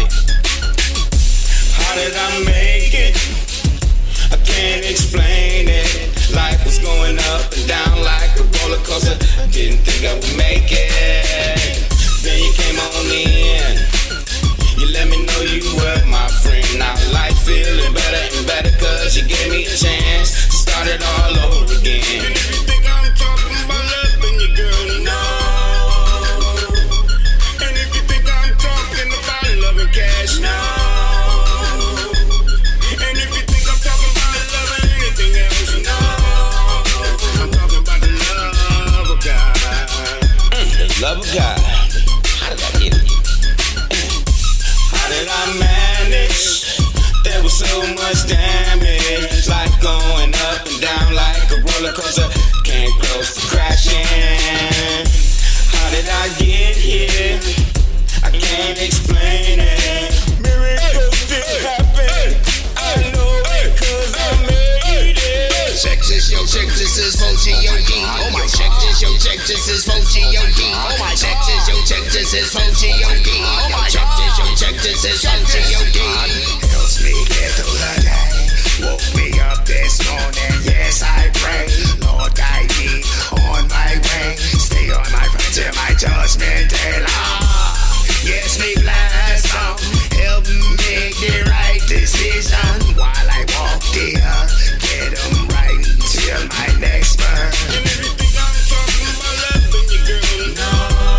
How did I make it? I can't explain it. Life was going up and down like a roller coaster. Didn't think I would make it. Then you came on in. You let me know you were my friend. Now life feeling better and better, cause you gave me a chance to start it all over again. And if you think I'm talking about loving you, girl, no. And if you think I'm talking about loving cash, no. And if you think I'm talking about loving anything else, no. I'm talking about the love of God. The love of God. How did I get it? How did I manage? There was so much damage. Life going up and down like a roller coaster. Came close to crashing. How did I get here? I can't explain it. Miracles did happen. I know it cause I made it. Check this, yo, check this is 4G-O-D. Oh my, check this, yo, check this is 4G-O-D. Oh my, check this, yo, check this is 4G-O-D. Oh my, check this, yo, check this is 4G-O-D. Helps me get through the day. Woke me up this morning, yes I pray. Lord guide me on my way. Stay on my front till my judgment day. Yes, me bless them. Help me make the right decision. While I walk the earth, get them right till my next birth. And if you think I'm talking about loving you, girl, no.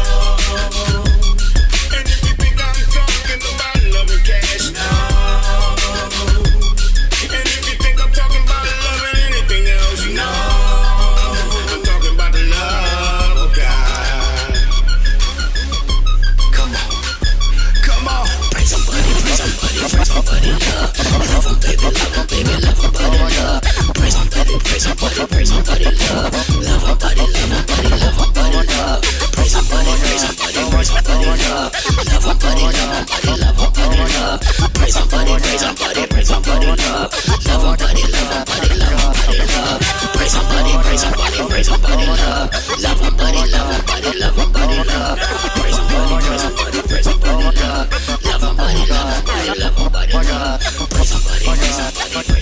And if you think I'm talking about loving cash, no. And if you think I'm talking about loving anything else, no. I'm talking about the love of God. Come on, come on. Bring somebody, bring somebody, bring somebody love. Love 'em, baby, love 'em, baby, love 'em, buddy, love. Bring somebody, bring somebody, bring somebody love. Love 'em, buddy, love 'em, buddy, love 'em, buddy, love. Bring somebody, bring somebody, bring somebody love. Love 'em, buddy, love 'em, buddy, love 'em, buddy, love. Bring somebody, bring somebody, bring somebody love. Love 'em, buddy, love 'em, buddy, love 'em, buddy, love. Bring somebody, bring somebody, bring somebody love. Love 'em, buddy, love 'em, buddy, love 'em, buddy, love. Bring somebody, bring somebody, bring somebody love. Love 'em, buddy, love 'em, buddy, love 'em, buddy, love. Bring somebody, bring somebody, bring